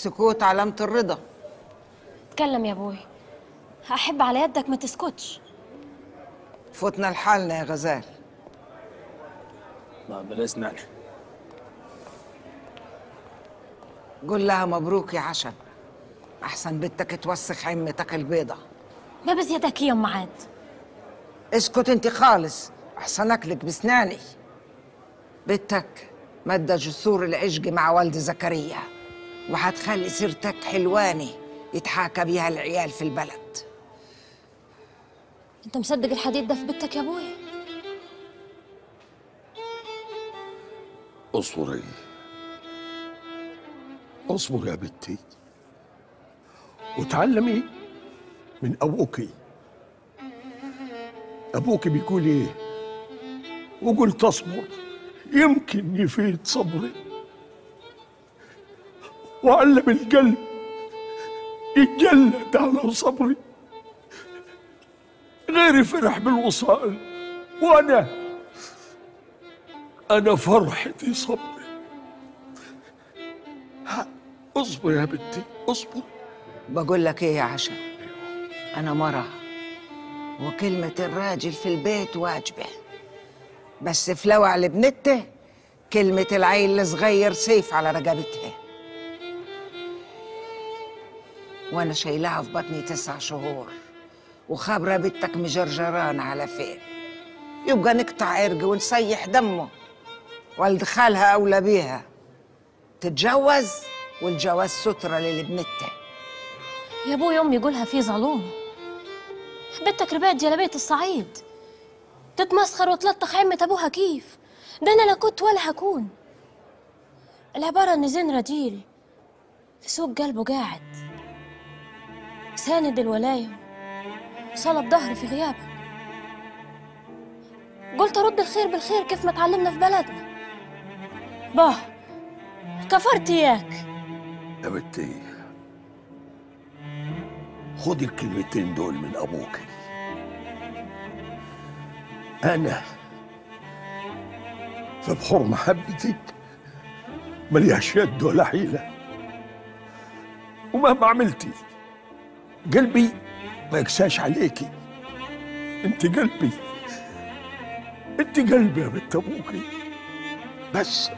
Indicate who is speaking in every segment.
Speaker 1: والسكوت علامة الرضا.
Speaker 2: اتكلم يا ابوي، هحب على يدك ما تسكتش.
Speaker 1: فوتنا لحالنا يا غزال.
Speaker 3: ما بلاش نعرف.
Speaker 1: قول لها مبروك يا عشان، احسن بنتك توسخ عمتك البيضة.
Speaker 2: ما بزيادك يا ام عاد.
Speaker 1: اسكت انت خالص، احسن اكلك بسناني. بنتك مادة جسور العشق مع والد زكريا، وهتخلي سيرتك حلواني يتحاكى بيها العيال في البلد.
Speaker 2: انت مصدق الحديد ده في بيتك يا ابوي؟
Speaker 4: اصبري اصبري يا بنتي، وتعلمي من ابوكي. ابوكي بيقول ايه؟ وقلت اصبر يمكن يفيد صبري، وعلم القلب يتجلد على صبري. غيري فرح بالوصال، وانا فرحتي صبري. اصبر يا بنتي اصبر.
Speaker 1: بقول لك ايه يا عشان، انا مرة وكلمة الراجل في البيت واجبة، بس في لوع لبنته كلمة العيل الصغير سيف على رقبتها. وانا شايلها في بطني 9 شهور، وخابرة بنتك مجرجران على فين. يبقى نقطع عرق ونسيح دمه، والد خالها اولى بيها تتجوز، والجواز سترة لبنتها.
Speaker 2: يا ابوي امي يقولها في ظلوم. بنتك ربعت جلابيه الصعيد، تتمسخر وتلطخ عمة ابوها كيف؟ ده انا لا كنت ولا هكون. العباره ان زين رجيل في سوق قلبه قاعد ساند الولايه وصلب ظهري في غيابك. قلت ارد الخير بالخير كيف ما اتعلمنا في بلدنا. باه كفرت اياك
Speaker 4: يا بنتي، خدي الكلمتين دول من ابوكي. انا في بحور محبتك ملياش يد ولا حيله، ومهما عملتي قلبي ما يكساش عليكي. انت قلبي، انت قلبي يا بنت ابوكي، بس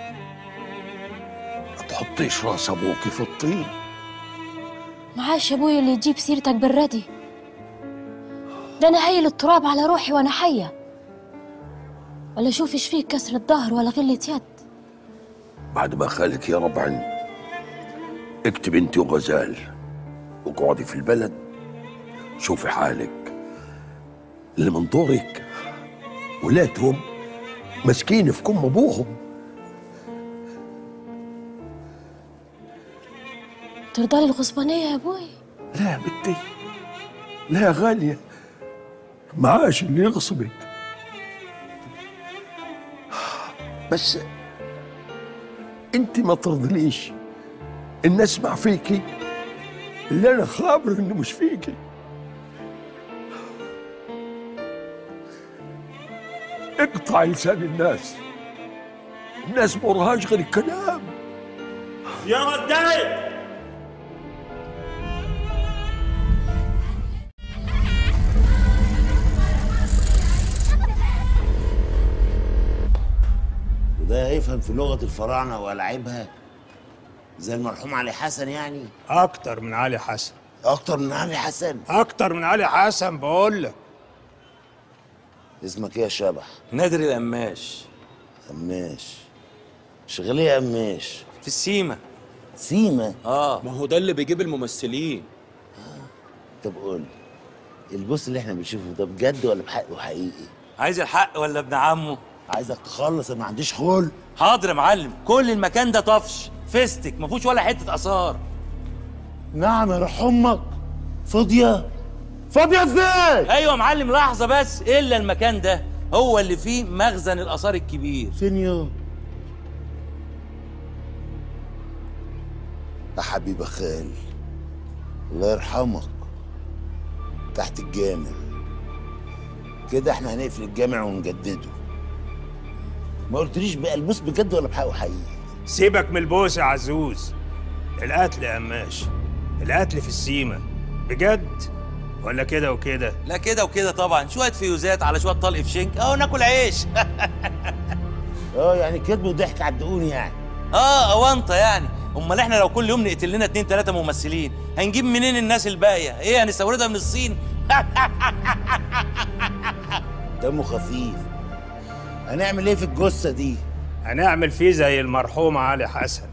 Speaker 4: ما تحطيش راس ابوكي في الطين.
Speaker 2: معاش يا ابوي اللي يجيب سيرتك بالردي. ده انا هيل التراب على روحي وانا حيه، ولا شوف ايش فيك كسر الظهر ولا غلة يد.
Speaker 4: بعد ما خالك يا ربعا، اكتب انت وغزال واقعدي في البلد، شوفي حالك. اللي من دورك ولادهم مسكين في كم ابوهم.
Speaker 2: ترضالي الغصبانيه يا ابوي؟
Speaker 4: لا يا بنتي، لا يا غاليه، معاش اللي يغصبك، بس انت ما ترضليش ان اسمع فيكي اللي انا خابر انه مش فيكي. اقطع لسان الناس ما وراهاش غير الكلام.
Speaker 3: يا رداي
Speaker 5: وده هيفهم في لغة الفراعنة وألعابها زي المرحوم علي حسن يعني؟
Speaker 6: أكتر من علي حسن.
Speaker 5: أكتر من علي حسن؟
Speaker 6: أكتر من علي حسن بقول لك.
Speaker 5: اسمك إيه يا شبح؟
Speaker 3: نادر القماش.
Speaker 5: قماش؟ شغال إيه يا قماش؟
Speaker 3: في السيما.
Speaker 5: سيما؟
Speaker 3: ما هو ده اللي بيجيب الممثلين.
Speaker 5: طب قول، البوس اللي احنا بنشوفه ده بجد ولا بحق وحقيقي؟
Speaker 3: عايز الحق ولا ابن عمه؟
Speaker 5: عايزك تخلص، انا ما عنديش خول.
Speaker 3: حاضر يا معلم، كل المكان ده طفش فيستك، ما فيهوش ولا حته اثار.
Speaker 5: نعم يا روح امك، فاضيه؟ فاضيه ازاي؟
Speaker 3: ايوه يا معلم، لحظه بس، الا المكان ده هو اللي فيه مخزن الاثار الكبير.
Speaker 5: فين يا حبيب خال؟ الله يرحمك، تحت الجامع كده. احنا هنقفل الجامع ونجدده. ما قلتليش بقى البوس بجد ولا بحق وحقيقي؟
Speaker 6: سيبك من البوس يا عزوز، القتل يا قماش، القتل في السيمة بجد ولا كده وكده؟
Speaker 3: لا كده وكده طبعا، شويه فيوزات على شويه طلق في شنك اهو ناكل عيش.
Speaker 5: يعني كذب وضحك على الدقون يعني.
Speaker 3: اونطه يعني. امال احنا لو كل يوم نقتل لنا 2 3 ممثلين هنجيب منين الناس الباقيه؟ ايه هنستوردها من الصين؟
Speaker 5: دمه خفيف. هنعمل ايه في الجثه دي؟
Speaker 6: هنعمل فيه زي المرحوم علي حسن.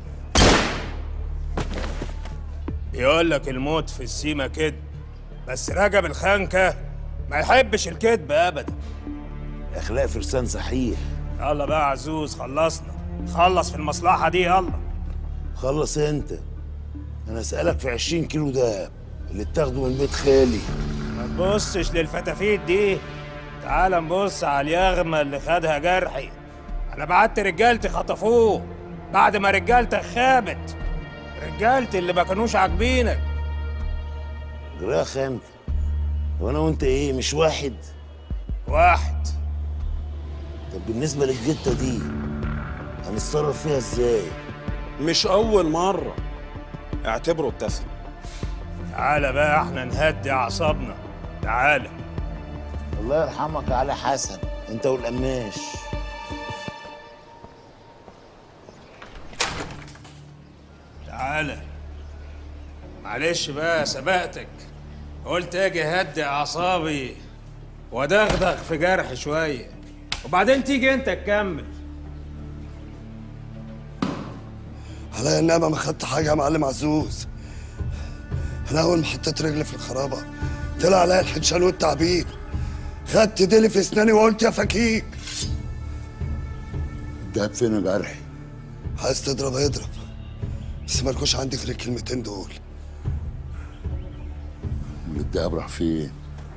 Speaker 6: يقول لك الموت في السيمة كدب، بس رجب الخنكة ما يحبش الكدب أبدا.
Speaker 5: اخلاق فرسان صحيح.
Speaker 6: يلا بقى يا عزوز، خلصنا. خلص في المصلحة دي يلا.
Speaker 5: خلص انت. انا اسألك في 20 كيلو دهب اللي اتاخدوا من بيت خالي.
Speaker 6: ما تبصش للفتافيت دي، تعال نبص على اليغمة اللي خدها جرحي. أنا بعت رجالتي خطفوه بعد ما رجالتك خابت، رجالتي اللي ما كانوش عاجبينك.
Speaker 5: جراخ انت. وانا وانت ايه مش واحد؟
Speaker 6: واحد.
Speaker 5: طب بالنسبة للجتة دي هنتصرف فيها ازاي؟
Speaker 7: مش أول مرة، اعتبره اتفق.
Speaker 6: تعالى بقى احنا نهدي أعصابنا، تعالى.
Speaker 5: الله يرحمك يا علي حسن، انت والقماش.
Speaker 6: تعالى. معلش بقى سبقتك، قلت اجي اهدي اعصابي ودغدغ في جرح شويه وبعدين تيجي انت تكمل.
Speaker 4: عليا النعمة ما خدت حاجة يا معلم عزوز. أنا أول ما حطيت رجلي في الخرابة طلع عليا الحنشان والتعبير. خدت ديلي في أسناني وقلت يا فكيك.
Speaker 5: الدهب فين يا جرحي؟
Speaker 4: عايز تضرب اضرب، بس مالكوش عندي غير الكلمتين دول.
Speaker 5: الدهب راح فين؟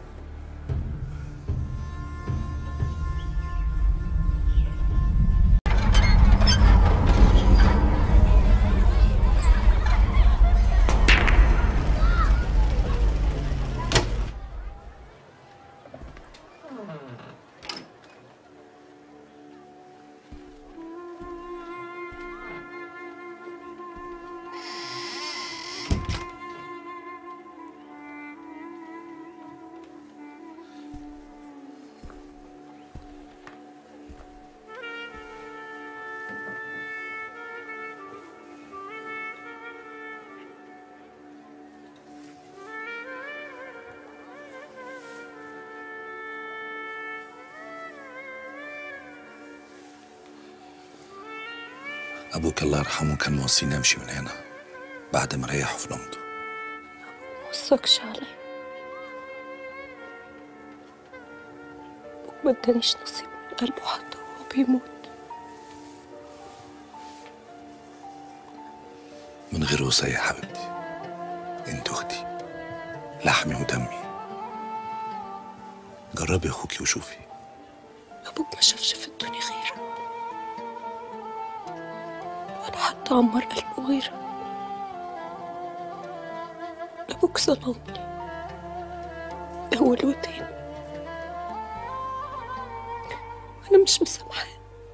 Speaker 8: أبوك الله يرحمه كان موصيني أمشي من هنا بعد ما ريحه في نومته.
Speaker 2: ما وصاكش علي، أبوك ما ادانيش نصيب من قلبه حتى وهو بيموت.
Speaker 8: من غير وصية يا حبيبتي، انت أختي لحمي ودمي. جربي أخوكي وشوفي.
Speaker 2: أبوك ما شافش في الدنيا غيرك ولا حتى عمر قلبه غيرك. أبوك ظلمني أول وتاني، أنا مش مسامحاه.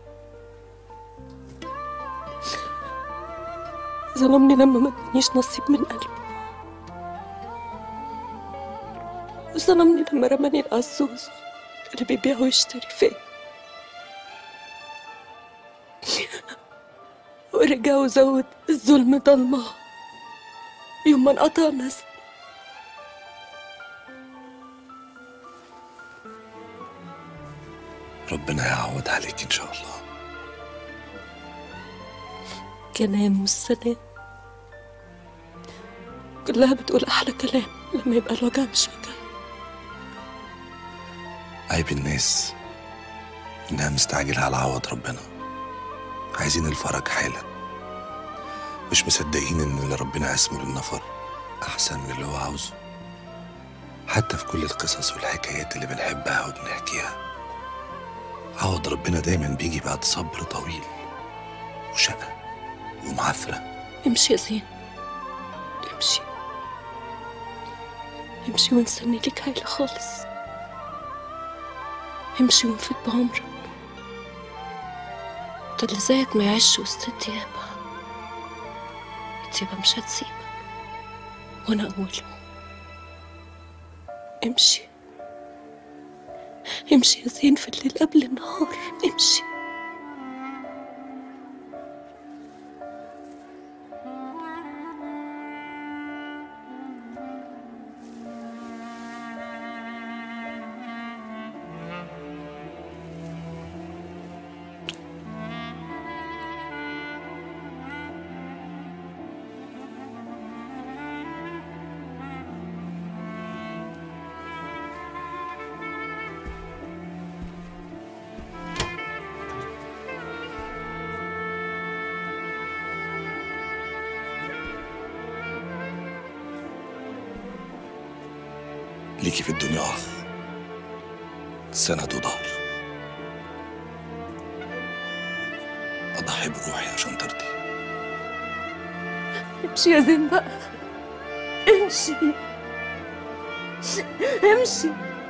Speaker 2: ظلمني لما ما ادانيش نصيب من قلبه، وظلمني لما رماني العزوز اللي بيبيع ويشتري فيه، ورجع وزود الظلم ضلمة يوم ما انقطع نسل.
Speaker 8: ربنا يعوض عليك إن شاء الله.
Speaker 2: كلام والسلام كلها بتقول أحلى كلام لما يبقى الوجع مش وجع.
Speaker 8: عيب الناس إنها مستعجلة على عوض ربنا، عايزين الفرج حالا، مش مصدقين إن اللي ربنا قسمه للنفر أحسن من اللي هو عاوزه. حتى في كل القصص والحكايات اللي بنحبها وبنحكيها، عوض ربنا دايما بيجي بعد صبر طويل وشقة ومعافرة.
Speaker 2: امشي يا زين، امشي امشي ونسني لك هايلة خالص. امشي ونفيد بعمرك، ده اللي زيك ما يعيش وسط الديابة هتسيبها مش هتسيبك، وانا اولهم. امشي امشي يا زين في الليل قبل النهار، امشي.
Speaker 8: ليكي في الدنيا أخ سند وظهر، أضحي بروحي عشان ترضي.
Speaker 2: امشي يا زين بقى، امشي امشي.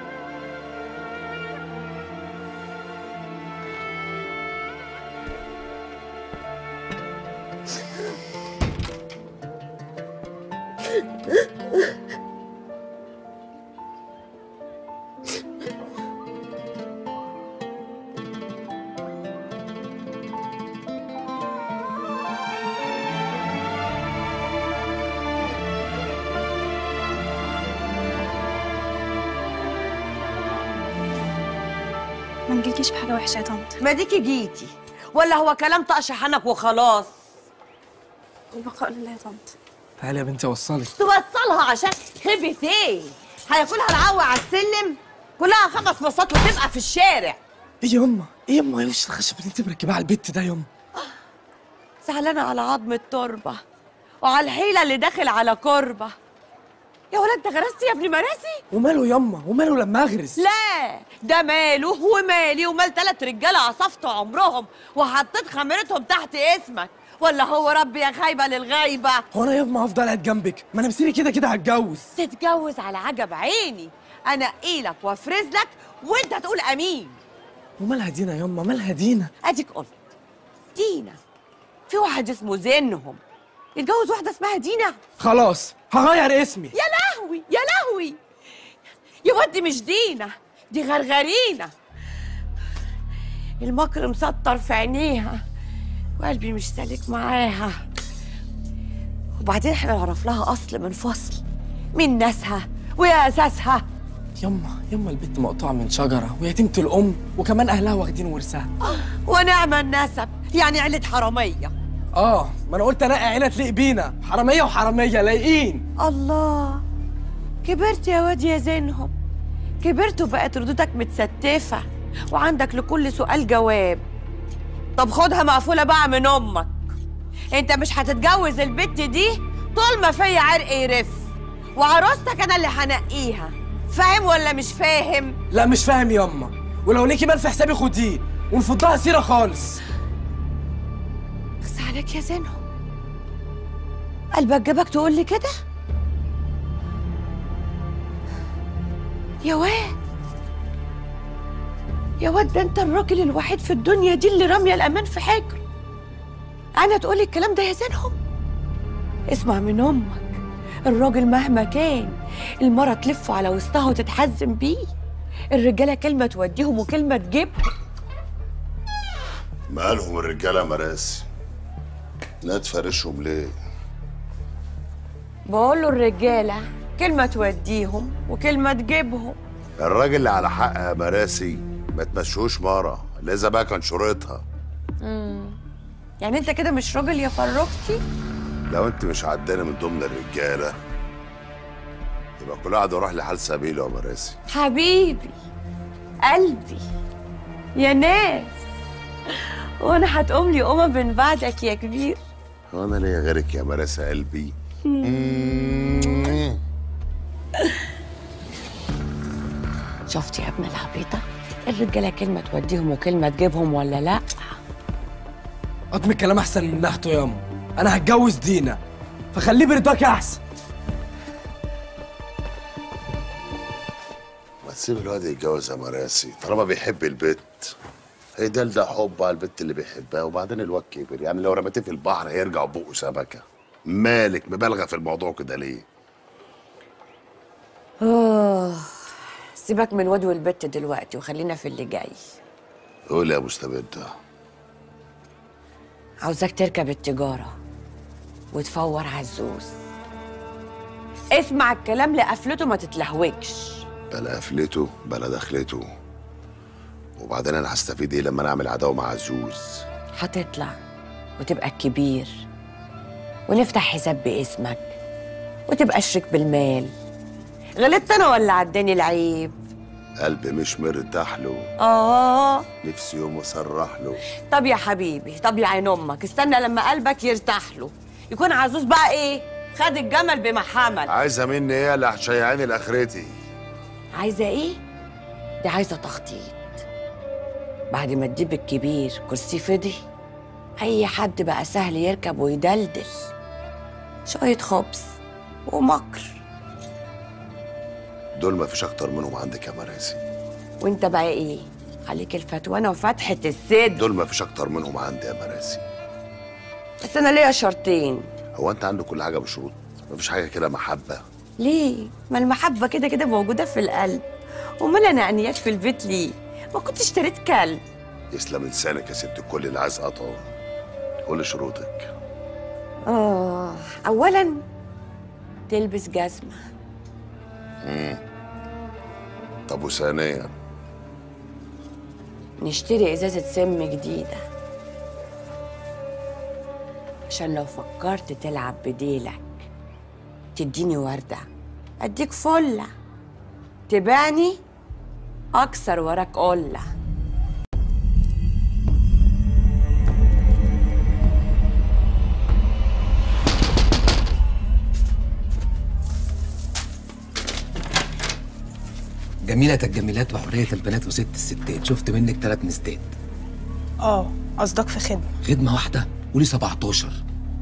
Speaker 9: ما نجيلكيش في حاجة وحشة يا طنط.
Speaker 10: ما ديكي جيتي، ولا هو كلام طقش حنك وخلاص؟
Speaker 9: البقاء لله يا طنط.
Speaker 11: تعالي يا بنتي اوصلك.
Speaker 10: توصلها عشان خيبة ايه؟ هياكلها العوة على السلم؟ كلها 5 بساط وتبقى في الشارع.
Speaker 11: ايه يما ايه يما، يا وش الخشب اللي انت مركباها على البت ده يما؟
Speaker 10: زعلانة على عظم التربة وعلى الحيلة اللي داخل على كربة. يا ولاد انت غرستي يا ابن مراسي؟
Speaker 11: وماله يما وماله لما اغرس؟
Speaker 10: لا ده ماله ومالي ومال 3 رجاله عصفتوا عمرهم وحطيت خميرتهم تحت اسمك، ولا هو ربي يا خايبه للغايبه؟
Speaker 11: هو انا يما هفضل قاعد جنبك؟ ما انا مسيري كده كده هتجوز.
Speaker 10: تتجوز على عجب عيني، انا اقيلك وافرز لك وانت تقول امين.
Speaker 11: ومالها دينا يما، مالها دينا؟
Speaker 10: اديك قلت دينا، في واحد اسمه زينهم يتجوز واحده اسمها دينا؟
Speaker 11: خلاص هغير اسمي.
Speaker 10: يا لهوي يا لهوي يا ودي، مش دينا دي غرغرينا. المكر مسطر في عينيها وقلبي مش سالك معاها. وبعدين احنا نعرف لها اصل من فصل، من ناسها ويا اساسها.
Speaker 11: يما البت مقطوعه من شجره ويتيمه الام وكمان اهلها واخدين ورثها.
Speaker 10: ونعم النسب، يعني عيله حراميه.
Speaker 11: ما انا قلت انقي عيله تليق بينا، حراميه وحراميه لايقين.
Speaker 10: الله، كبرت يا واد يا زينهم، كبرت وبقت ردودك متستفه وعندك لكل سؤال جواب. طب خدها مقفوله بقى من امك، انت مش هتتجوز البت دي طول ما فيا عرق يرف، وعروستك انا اللي هنقيها. فاهم ولا مش فاهم؟
Speaker 11: لا مش فاهم يما، ولو ليكي مال في حسابي خديه ونفضها سيره خالص.
Speaker 10: اخس عليك يا زينهم، قلبك جابك تقول لي كده؟ يا واد يا واد، ده انت الراجل الوحيد في الدنيا دي اللي راميه الامان في حجر. انا تقولي الكلام ده يا زينهم؟ اسمع من امك، الراجل مهما كان المرة تلفه على وسطها وتتحزم بيه. الرجالة كلمة توديهم وكلمة تجيبهم.
Speaker 4: مالهم الرجالة مراسي؟ لا تفرشهم ليه؟
Speaker 10: بقول له الرجالة كلمة توديهم وكلمة تجيبهم.
Speaker 4: الراجل اللي على حق يا مراسي ما تمشوش مرة، لازم بقى كان شروطها.
Speaker 10: يعني انت كده مش راجل يا فروختي؟
Speaker 4: لو انت مش عداني من ضمن الرجالة يبقى كل واحد يروح لحال سبيله يا مراسي.
Speaker 10: حبيبي قلبي يا ناس، وانا هتقوم لي قومه من بعدك يا كبير.
Speaker 4: وانا ليا غيرك يا مراسي قلبي.
Speaker 10: شفت يا ابن العبيطه، الرجاله كلمه توديهم وكلمه تجيبهم ولا لا؟
Speaker 11: قطم الكلام احسن من نحته ياما، انا هتجوز دينا فخليه برضاك احسن.
Speaker 4: ما تسيب الواد يتجوز يا مراسي طالما بيحب البت. هي ده حب على البت اللي بيحبها، وبعدين الواد كبر، يعني لو رميتيه في البحر هيرجع بقه سمكه.
Speaker 12: مالك مبالغه في الموضوع كده ليه؟
Speaker 10: سيبك من واد والبت دلوقتي وخلينا في اللي جاي.
Speaker 12: قول يا مستبده.
Speaker 10: عاوزاك تركب التجارة وتفور عزوز. اسمع الكلام لقفلته، ما تتلهوكش.
Speaker 12: بلا قفلته بلا دخلته. وبعدين انا هستفيد ايه لما انا اعمل عداوه مع عزوز؟
Speaker 10: هتطلع وتبقى الكبير ونفتح حساب باسمك وتبقى شريك بالمال. غلطت انا ولا عداني العيب؟
Speaker 12: قلبي مش مرتاح له. نفسي يوم اسرح له.
Speaker 10: طب يا حبيبي، طب يا عين امك، استنى لما قلبك يرتاح له، يكون عزوز بقى ايه؟ خد الجمل بما حمل.
Speaker 12: عايزه مني ايه اللي هتشيعاني لاخرتي؟
Speaker 10: عايزه ايه؟ دي عايزه تخطيط. بعد ما تجيب الكبير كرسي فضي، اي حد بقى سهل يركب ويدلدل. شويه خبز ومكر.
Speaker 12: دول ما فيش اكتر منهم عندك يا مراسي.
Speaker 10: وانت بقى ايه؟ عليك الفتوانه وفتحه الصدر.
Speaker 12: دول ما فيش اكتر منهم عندي يا مراسي.
Speaker 10: بس انا ليا شرطين.
Speaker 12: هو انت عندك كل حاجه بشروط؟ ما فيش حاجه كده محبه؟
Speaker 10: ليه؟ ما المحبه كده كده موجوده في القلب. ومال انا عنياش في البيت ليه؟ ما كنت اشتريت كلب.
Speaker 12: يسلم لسانك يا ست الكل اللي عايز اقطعه. قولي شروطك.
Speaker 10: اولا تلبس جزمه.
Speaker 12: طب وثانيا؟
Speaker 10: نشتري ازازه سم جديده، عشان لو فكرت تلعب بديلك تديني ورده اديك فله، تباني اكسر وراك قله.
Speaker 11: جميلة الجميلات وحرية البنات وست الستات. شفت منك 3 نستات.
Speaker 9: قصدك في خدمة؟
Speaker 11: خدمة واحدة؟ قولي 17.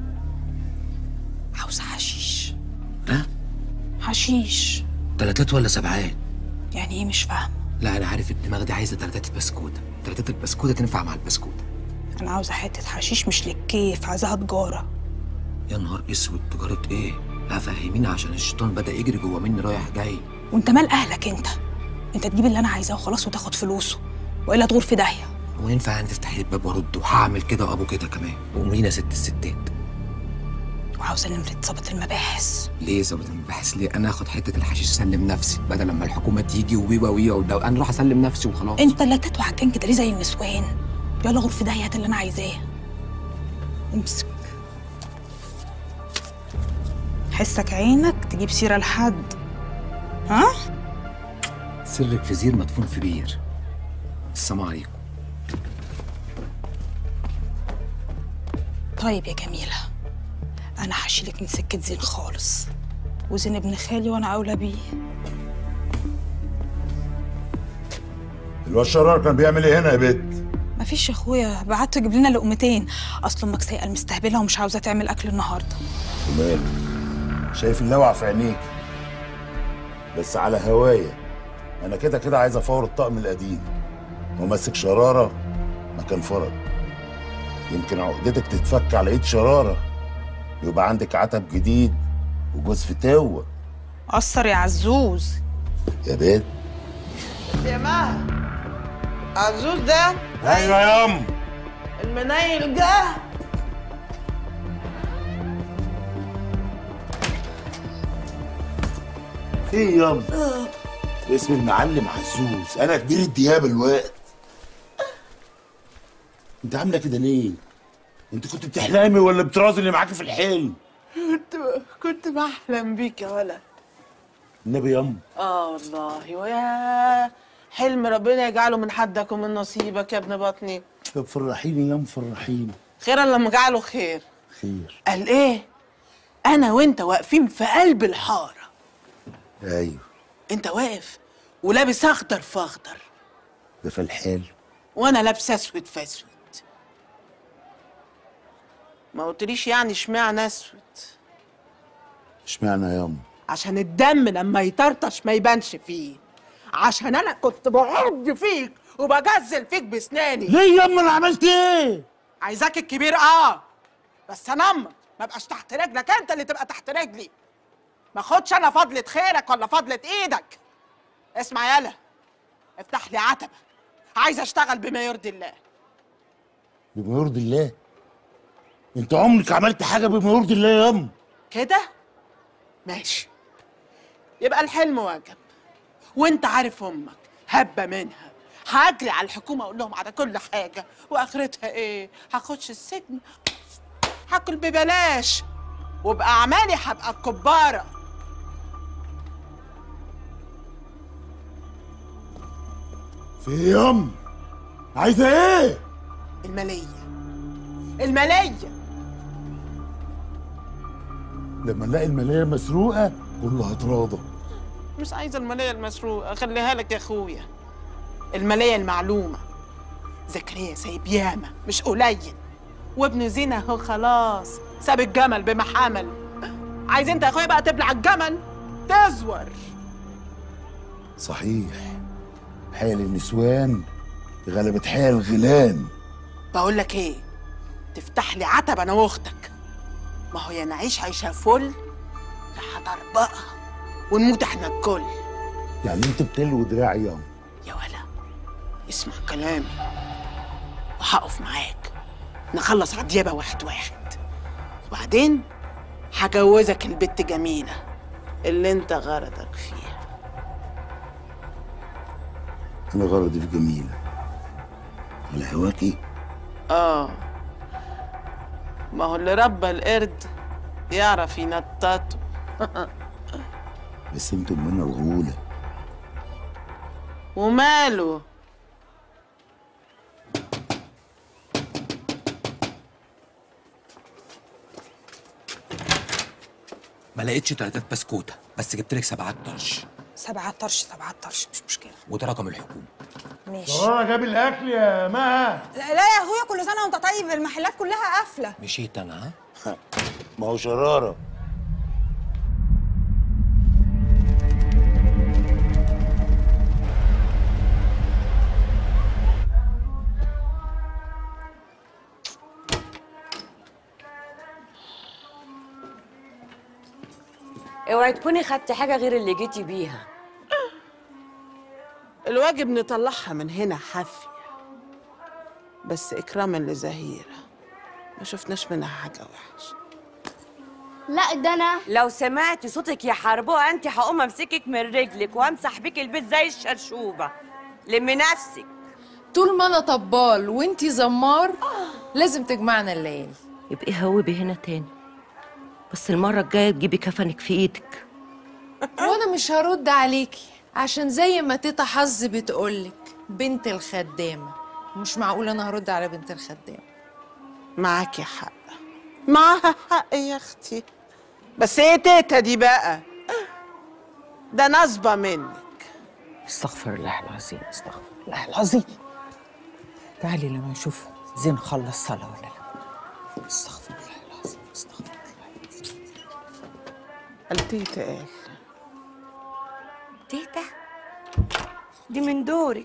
Speaker 9: عاوزة حشيش.
Speaker 11: ها؟
Speaker 9: حشيش.
Speaker 11: 3 ولا 7؟
Speaker 9: يعني ايه مش فاهمة؟
Speaker 11: لا أنا عارف الدماغ دي عايزة 3 بسكوتة. 3 البسكوتة تنفع مع البسكوتة.
Speaker 9: أنا عاوزة حتة حشيش مش للكيف، عايزاها تجارة.
Speaker 11: يا نهار اسود، تجارة ايه؟ لا فهميني عشان الشيطان بدأ يجري جوه مني رايح جاي.
Speaker 9: وانت مال أهلك انت؟ انت تجيب اللي أنا عايزاه وخلاص وتاخد فلوسه، وإلا تغور في داهية.
Speaker 11: هو ينفع يعني تفتحي لي الباب وارد؟ وهعمل كده وابو كده كمان. وقومينا ست الستات.
Speaker 9: وعاوزة نمرة ظابط المباحث.
Speaker 11: ليه ظابط المباحث؟ ليه؟ انا اخد حته الحشيش اسلم نفسي بدل لما الحكومه تيجي ويقعد انا اروح اسلم نفسي وخلاص.
Speaker 9: انت لا تتوه كان كده ليه زي النسوان؟ يلا غور في داهية، هات اللي أنا عايزاه. امسك. حسك عينك تجيب سيرة لحد. ها؟
Speaker 11: سرك في زير مدفون في بير. السلام عليكم.
Speaker 9: طيب يا جميلة، أنا هشيلك من سكة زين خالص، وزين ابن خالي وأنا أولى بيه.
Speaker 13: الواد شرار كان بيعمل ايه هنا يا بت؟
Speaker 9: مفيش يا أخويا، بعت تجيب لنا لقمتين، أصل أمك سايقة المستهبلة ومش عاوزة تعمل أكل النهاردة.
Speaker 13: وماله؟ شايف اللوع في عينيك، بس على هوايا. أنا كده كده عايز أفور الطقم القديم وماسك شرارة مكان فرج. يمكن عقدتك تتفك على إيد شرارة، يبقى عندك عتب جديد وجوز فتاوة.
Speaker 9: قصر يا عزوز.
Speaker 13: يا بت
Speaker 1: يا مها، عزوز ده؟
Speaker 13: ايوه يا ام.
Speaker 1: المنيل جه.
Speaker 13: ايه يا ام؟ اسم المعلم عزوز، انا كبير الدياب الوقت. انت عامله كده ليه؟ انت كنت بتحلمي ولا بترازي اللي معاكي في الحلم؟
Speaker 1: كنت بحلم بيك يا ولد.
Speaker 13: النبي يا ام.
Speaker 1: والله، ويا حلم ربنا يجعله من حدك ومن نصيبك يا ابن بطني.
Speaker 13: طب فرحيني يا ام، فرحيني.
Speaker 1: خيرا لما جعله خير.
Speaker 13: خير.
Speaker 1: قال ايه؟ انا وانت واقفين في قلب الحاره.
Speaker 13: ايوه.
Speaker 1: انت واقف ولابس اخضر في اخضر،
Speaker 13: ده في الحلم.
Speaker 1: وانا لابسه اسود في اسود. ما قلتليش يعني اشمعنى اسود؟
Speaker 13: اشمعنى يا ام؟
Speaker 1: عشان الدم لما يطرطش ما يبانش فيه. عشان انا كنت بعض فيك وبجزل فيك بسناني.
Speaker 13: ليه يا ام؟ انا عملت ايه؟
Speaker 1: عايزاك الكبير بس انمط
Speaker 14: ما بقاش تحت رجلك، انت اللي تبقى تحت رجلي. ما اخدش انا فضلة خيرك ولا فضلة ايدك. اسمع يالا، افتح لي عتبة، عايزه اشتغل بما يرضي الله.
Speaker 13: بما يرضي الله؟ انت عمرك عملت حاجه بما يرضي الله يا ام؟
Speaker 14: كده ماشي، يبقى الحلم واجب. وانت عارف امك هبه منها، هجري على الحكومه اقول لهم على كل حاجه، واخرتها ايه؟ هخش السجن، هاكل ببلاش، وباعمالي هبقى الكباره.
Speaker 13: في ايه يا ام؟ عايزه ايه؟
Speaker 14: الماليه، الماليه.
Speaker 13: لما نلاقي الماليه مسروقه كله هتراضى.
Speaker 14: مش عايزه الماليه المسروقه، خليها لك يا اخويا. الماليه المعلومه. زكريا سايب ياما مش قليل، وابن زينة اهو خلاص ساب الجمل بما حمل. عايز انت يا اخويا بقى تبلع الجمل تزور.
Speaker 13: صحيح، حيل النسوان غلبت حيل الغيلان.
Speaker 14: بقول لك ايه، تفتح لي عتب انا واختك، ما هو يا نعيش عيشه فل يا هطربقها ونموت احنا الكل.
Speaker 13: يعني انت بتلوي دراعي يا ام؟
Speaker 14: يا ولا اسمع كلامي وهقف معاك، نخلص عديبه واحد واحد، وبعدين هجوزك البت جميله اللي انت غرضك فيها.
Speaker 13: انا غرضي في جميله على هواكي؟
Speaker 14: ما هو اللي ربى القرد يعرف ينططه.
Speaker 13: بس انتوا منى الغولة.
Speaker 14: وماله؟
Speaker 15: ما لقيتش 3 بسكوته، بس جبت لك 7 طرش.
Speaker 9: 7 طرش 7 طرش مش مشكله.
Speaker 15: وده رقم الحكومه.
Speaker 9: ماشي.
Speaker 13: جاب الاكل يا مها.
Speaker 9: لا يا اخويا، كل سنه وانت طيب، المحلات كلها قافله.
Speaker 15: مشيت انا. ها
Speaker 13: ما هو شراره.
Speaker 10: اوعي تكوني خدتي حاجه غير اللي جيتي بيها.
Speaker 14: الواجب نطلعها من هنا حافيه، بس اكراما لزهيره ما شفناش منها حاجه وحشه.
Speaker 9: لا ده انا
Speaker 10: لو سمعتي صوتك يا حربوقه انت هقوم امسكك من رجلك وامسح بيك البيت زي الشرشوبه. لمي نفسك.
Speaker 16: طول ما انا طبال وانتي زمار لازم تجمعنا الليالي.
Speaker 10: يبقى هوبي هنا تاني، بس المره الجايه تجيبي كفنك في ايدك.
Speaker 16: وانا مش هرد عليكي، عشان زي ما تيتا حظ بتقولك بنت الخدامه، مش معقول انا هرد على بنت الخدامه.
Speaker 14: معاكي حق، معاها حق يا اختي، بس ايه تيتا دي بقى؟ ده نصبه منك.
Speaker 1: استغفر الله العظيم، استغفر الله العظيم. تعالي لما نشوف زين خلص صلاة ولا لا. استغفر الله العظيم، استغفر الله العظيم.
Speaker 14: التيتا قال
Speaker 10: تيتا دي من دورك.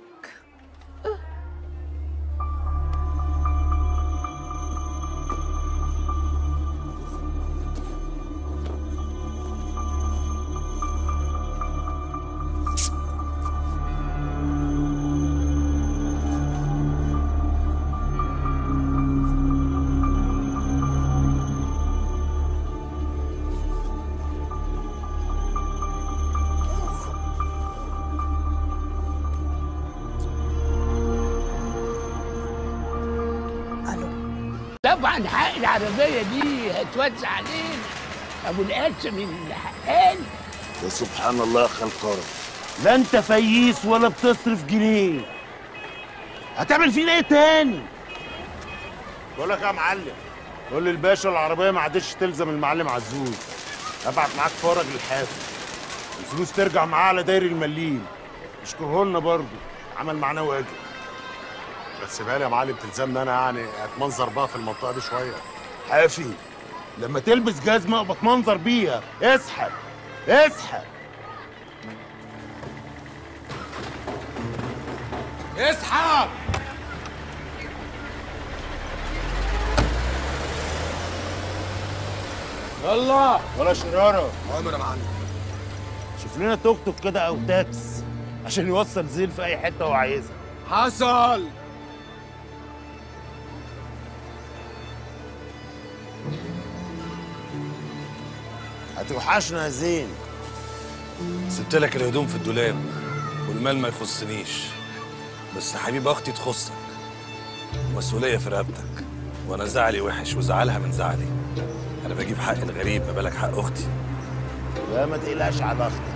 Speaker 17: طبعا حق العربية دي هتوزع علينا أبو القاسم الحقاني.
Speaker 13: يا سبحان الله يا خال كرم، لا أنت فييس ولا بتصرف جنيه. هتعمل فينا إيه تاني؟ بقول لك يا معلم، قول للباشا العربية ما عادش تلزم المعلم عزوز. ابعت معاك فرج للحافظ، الفلوس ترجع معاه على داير المليم. اشكره لنا برضه، عمل معانا واجب.
Speaker 12: بس بقى يا معلم تلزمنا انا يعني اتمنظر بقى في المنطقه دي شويه.
Speaker 13: حافي لما تلبس جزمه بتمنظر بيها. اسحب اسحب
Speaker 17: اسحب.
Speaker 7: يلا
Speaker 13: ولا شراره.
Speaker 8: عمر يا معلم.
Speaker 13: شوف لنا توك توك كده او تاكس عشان يوصل زين في اي حته هو عايزها.
Speaker 7: حصل.
Speaker 13: هتوحشنا يا زين.
Speaker 8: سبت لك الهدوم في الدولاب والمال ما يخصنيش، بس حبيب اختي تخصك، مسؤوليه في رقبتك، وانا زعلي وحش وزعلها من زعلي. انا بجيب حق الغريب، ما بالك حق اختي.
Speaker 13: لا ما تقلقش على اختك.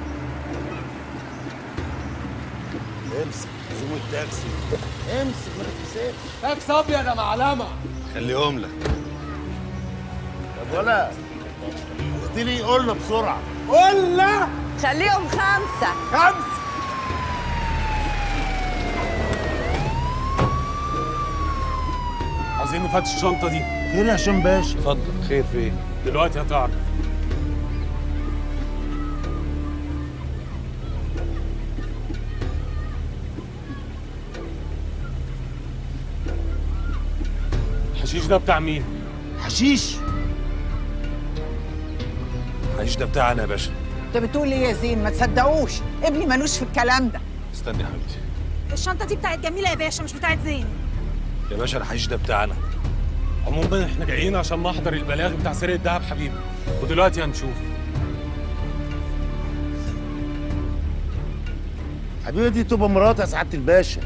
Speaker 13: امسك زوم التاكسي، امسك ما تكسبش.
Speaker 11: تاكس ابيض يا معلمه.
Speaker 8: خليهم لك.
Speaker 13: طب ولا قلت لي قول له بسرعه.
Speaker 11: ولا
Speaker 10: خليهم 5.
Speaker 11: 5.
Speaker 7: عايزين نفتش الشنطه دي.
Speaker 13: خير يا هشام باشا.
Speaker 8: اتفضل. خير في ايه؟
Speaker 7: دلوقتي هتعرف. الحشيش ده بتاع مين؟
Speaker 13: حشيش؟
Speaker 8: الحشيش ده بتاعنا يا باشا.
Speaker 14: انت بتقول ايه يا زين؟ ما تصدقوش، ابني ملوش في الكلام ده.
Speaker 8: استني يا حبيبتي.
Speaker 18: الشنطة دي بتاعت جميلة يا باشا، مش بتاعت زين.
Speaker 8: يا باشا الحشيش ده بتاعنا.
Speaker 7: عموما احنا جايين عشان نحضر البلاغ بتاع سرقة دهب حبيبي، ودلوقتي هنشوف.
Speaker 13: حبيبي دي تبقى مراتي يا سعاده الباشا.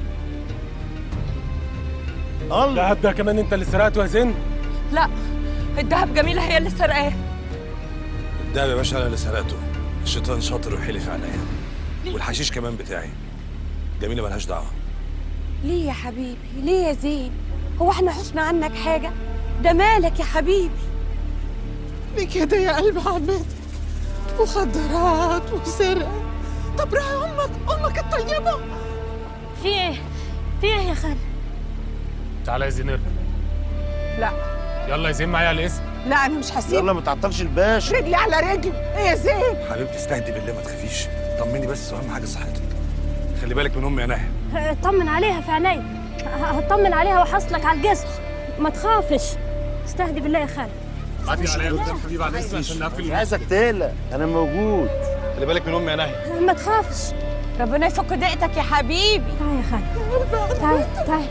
Speaker 7: الله. الدهب ده كمان انت اللي سرقته يا زين؟
Speaker 10: لا، الدهب جميلة هي اللي سرقاه.
Speaker 8: الدهب يا باشا انا اللي سرقته. الشيطان شاطر وحلف عينيا. والحشيش كمان بتاعي. جميله ملهاش دعوه.
Speaker 10: ليه يا حبيبي؟ ليه يا زين؟ هو احنا حشنا عنك حاجة؟ ده مالك يا حبيبي؟
Speaker 14: ليه كده يا قلب عمتك؟ مخدرات وسرقة. طب راعي امك الطيبة.
Speaker 2: في ايه؟ في ايه يا خال؟
Speaker 7: تعالى يا زين اركب.
Speaker 14: لا
Speaker 7: يلا يا زين معايا على الاسم.
Speaker 14: لا انا مش هسيب.
Speaker 13: يلا ما تعطلش الباشا.
Speaker 14: رجلي على رجلي. ايه يا زين؟
Speaker 8: حبيبتي استهدي بالله ما تخافيش. طمني بس، واهم حاجه صحتك. خلي بالك من امي يا ناهي.
Speaker 2: اطمن عليها في عينيا. هطمن عليها واحصلك على الجسر. ما تخافش. استهدي بالله يا خالد.
Speaker 7: عدي عليا قدام حبيبي على الاسم عشان نقفل.
Speaker 13: مش عايزك تقلق، انا موجود.
Speaker 8: خلي بالك من امي يا ناهي.
Speaker 2: ما تخافش.
Speaker 10: ربنا يفك ضيقتك يا حبيبي.
Speaker 2: تعالى يا خالد. تعالى.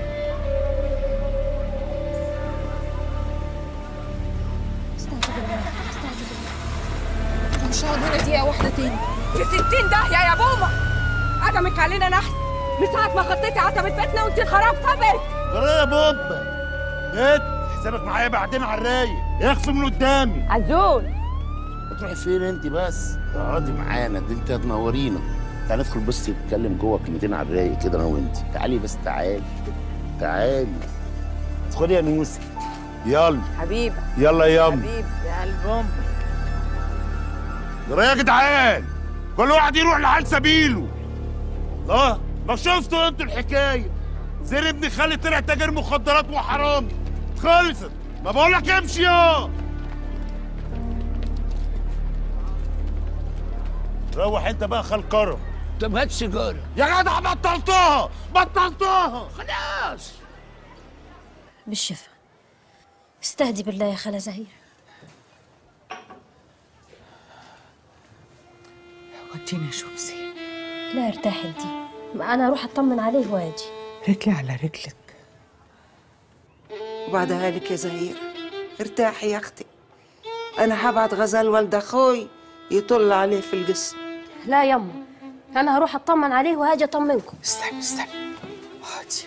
Speaker 18: مش هقعد هنا دقيقة واحدة تاني.
Speaker 10: في 60 داهية يا بومة. قدمك علينا نحس. من ساعة ما خطيتي عتبة بيتنا وانت الخراب ثبت.
Speaker 13: جرى يا بوبا. حسابك معايا بعدين على الرايق. اخفي من قدامي.
Speaker 10: عزوز.
Speaker 13: هتروحي فين انت بس؟ اقعدي معانا، دي انت هتنورينا. تعالي ندخل بس نتكلم جوه كلمتين على الرايق كده انا وانت. تعالي بس تعالي. ادخلي يا نوسي. يلا
Speaker 10: حبيبة.
Speaker 13: يلا يا يما.
Speaker 10: حبيبي يا قلب امك.
Speaker 13: جرى يا جدعان، كل واحد يروح لحال سبيله. الله، ما شفتوا انتوا الحكايه؟ زين ابن خالي طلع تاجر مخدرات وحرامي. خلصت، ما بقولك امشي يا. روح انت بقى خال كرم.
Speaker 17: طب هات سيجاره.
Speaker 13: يا جدع بطلتها خلاص.
Speaker 2: بالشفا. استهدي بالله يا خالة زهير.
Speaker 14: وديني اشوف زين.
Speaker 2: لا ارتاحي انتي، انا اروح اطمن عليه واجي.
Speaker 14: رجلي على رجلك.
Speaker 1: وبعدها لك يا زهير. ارتاحي يا اختي. انا هبعت غزال والد اخوي يطل عليه في القسم.
Speaker 2: لا يما، انا هروح اطمن عليه وهاجي اطمنكم.
Speaker 14: استني هادي.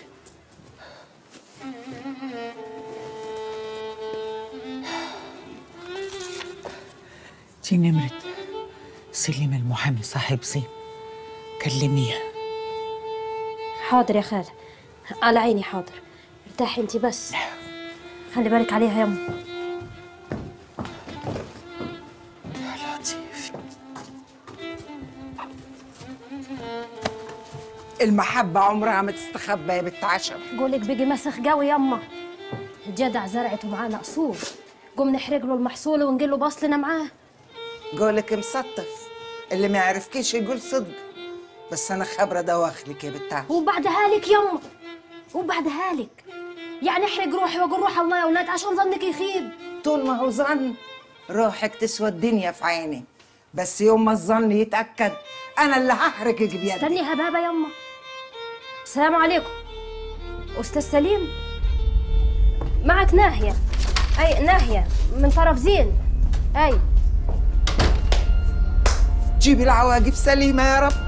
Speaker 14: دي نمرة سليم المحامي صاحب زين، كلميها.
Speaker 2: حاضر يا خالة، على عيني حاضر. ارتاحي انتي بس، خلي بالك عليها يما.
Speaker 1: المحبة عمرها ما تستخبى يا بنت عشر.
Speaker 2: قولك بيجي مسخ قوي يما. الجدع زرعته معانا اصول، قوم نحرق له المحصول ونقول له بصلنا معاه.
Speaker 1: قولك مسطف، اللي ما يعرفكيش يقول صدق. بس انا خبرة دواخلك يا بنت عشر.
Speaker 2: وبعدها لك يما، وبعدها لك. يعني احرق روحي واقول روح الله يا اولاد عشان ظنك يخيب.
Speaker 1: طول ما هو ظن روحك تسوى الدنيا في عيني، بس يوم ما الظن يتأكد أنا اللي هحرقك بيدي.
Speaker 2: استني يا بابا يما. السلام عليكم. أستاذ سليم معك ناهية. أي ناهية من طرف زين. أي
Speaker 1: جيبي العواقب سليمة يا رب.